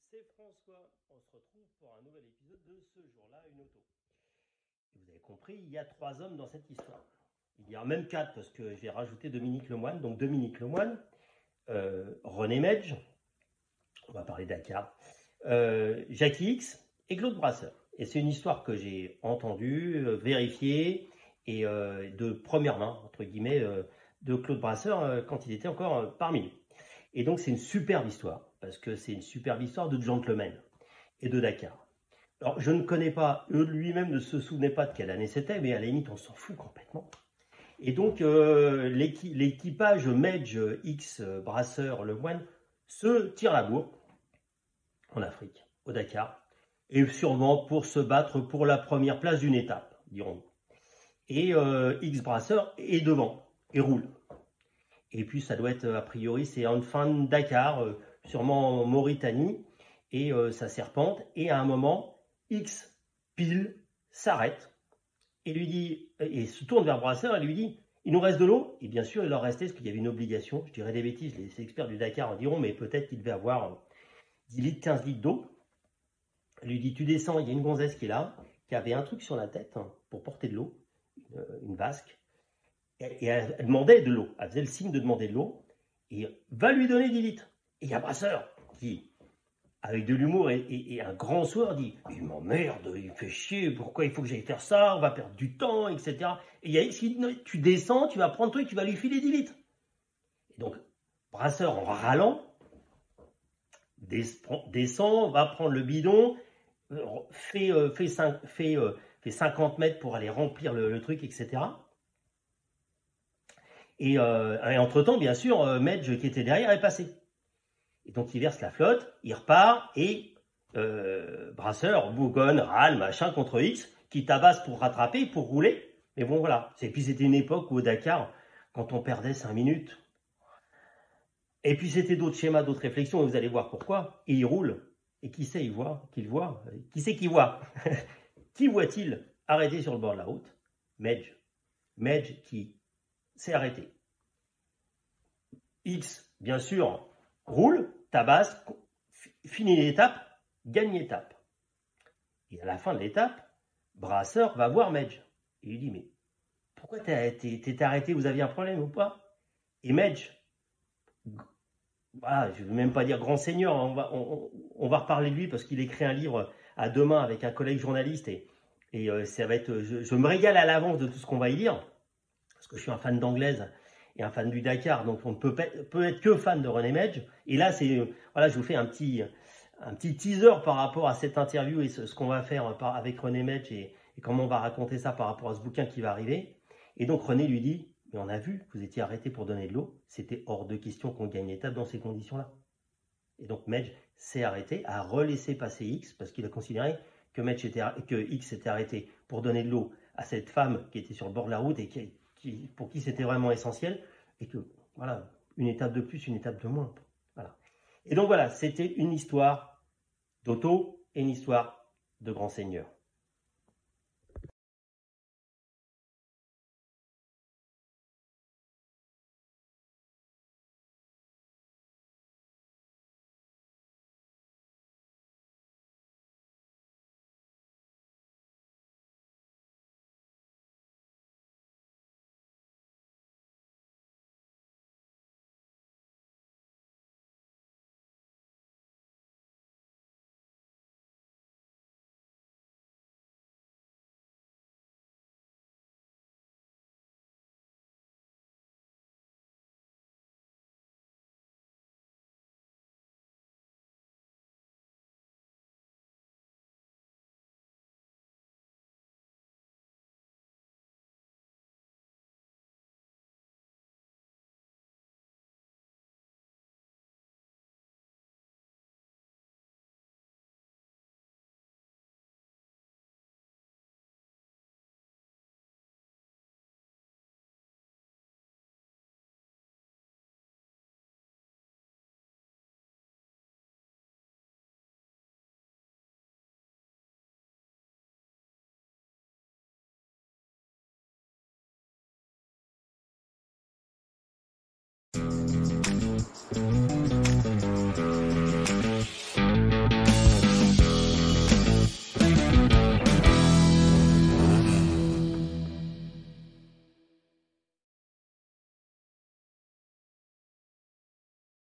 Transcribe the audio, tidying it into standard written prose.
c'est François. On se retrouve pour un nouvel épisode de Ce jour-là, une auto. Vous avez compris, il y a 3 hommes dans cette histoire. Il y a même 4 parce que j'ai rajouté Dominique Lemoine. Donc Dominique Lemoine, René Medge, on va parler Dakar, Jackie X et Claude Brasseur. Et c'est une histoire que j'ai entendue, vérifiée et de première main, entre guillemets, de Claude Brasseur quand il était encore parmi nous. Et donc c'est une superbe histoire, parce que c'est une superbe histoire de gentleman et de Dakar. Alors je ne connais pas, eux lui-même ne se souvenait pas de quelle année c'était, mais à la limite on s'en fout complètement. Et donc l'équipage Medge X Brasseur Lemoine se tire la bourre en Afrique, au Dakar, et sûrement pour se battre pour la première place d'une étape, dirons-nous. Et X Brasseur est devant et roule. Et puis ça doit être, a priori, c'est en fin de Dakar, sûrement en Mauritanie, et ça serpente. Et à un moment, X pile s'arrête et lui dit, et se tourne vers Brasseur et lui dit, il nous reste de l'eau? Et bien sûr, il leur restait, parce qu'il y avait une obligation. Je dirais des bêtises, les experts du Dakar en diront, mais peut-être qu'il devait avoir 10 litres, 15 litres d'eau. Il lui dit, tu descends, il y a une gonzesse qui est là, qui avait un truc sur la tête pour porter de l'eau, une vasque. Et elle demandait de l'eau. Elle faisait le signe de demander de l'eau. Et va lui donner 10 litres. Et il y a Brasseur qui, avec de l'humour et un grand sourire, dit il m'emmerde, il fait chier, pourquoi il faut que j'aille faire ça, on va perdre du temps, etc. Et il y a X qui dit tu descends, tu vas prendre toi et tu vas lui filer 10 litres. Et donc, Brasseur, en râlant, descend, va prendre le bidon, fait 50 mètres pour aller remplir le truc, etc. Et entre-temps, bien sûr, Medge qui était derrière est passé. Et donc il verse la flotte, il repart et Brasseur bougonne, râle, machin contre X, qui tabasse pour rattraper, pour rouler. Mais bon voilà. Et puis c'était une époque où au Dakar, quand on perdait 5 minutes, et puis c'était d'autres schémas, d'autres réflexions, et vous allez voir pourquoi. Et il roule. Et qui sait, qu'il voit Qui sait qui voit Qui voit-il arrêté sur le bord de la route? Medge. Medge qui s'est arrêté. X, bien sûr, roule, tabasse, finit l'étape, gagne l'étape. Et à la fin de l'étape, Brasseur va voir Medge. Il lui dit, mais pourquoi t'es arrêté? Vous aviez un problème ou pas? Et Medge, voilà, je ne veux même pas dire grand seigneur, on va reparler de lui parce qu'il écrit un livre à 2 mains avec un collègue journaliste et ça va être, je me régale à l'avance de tout ce qu'on va y lire parce que je suis un fan d'anglaise et un fan du Dakar, donc on ne peut être que fan de René Medge. Et là, voilà, je vous fais un petit teaser par rapport à cette interview et ce qu'on va faire avec René Medge et comment on va raconter ça par rapport à ce bouquin qui va arriver. Et donc René lui dit, mais on a vu que vous étiez arrêté pour donner de l'eau, c'était hors de question qu'on gagne l'étape dans ces conditions-là. Et donc Medge s'est arrêté, a relaissé passer X parce qu'il a considéré que X était arrêté pour donner de l'eau à cette femme qui était sur le bord de la route et pour qui c'était vraiment essentiel, et que, voilà, une étape de plus, une étape de moins. Voilà. Et donc voilà, c'était une histoire d'auto et une histoire de grand seigneur.